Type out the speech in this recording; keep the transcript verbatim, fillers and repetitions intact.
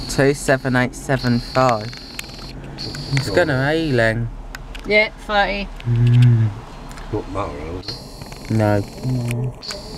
two seven eight seven five. It's gonna ailing. Yeah, thirty. Mm. Not matter, is it? No. No.